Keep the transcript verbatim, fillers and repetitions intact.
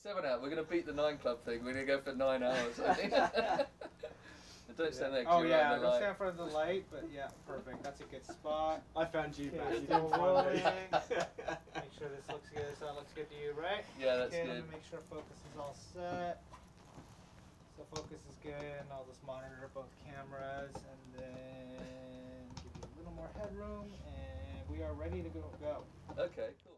Seven hours. We're going to beat the nine club thing. We're going to go for nine hours, I think. Don't stand yeah. there. Oh yeah, don't stand in front of the light, but yeah, perfect. That's a good spot. I found you, Okay, man. You still didn't find rolling. me. Make sure this looks good. So that looks good to you, right? Yeah, that's okay, good. Let me make sure focus is all set. So focus is good, and I'll just monitor both cameras, and then give you a little more headroom, and we are ready to go. go. Okay, cool.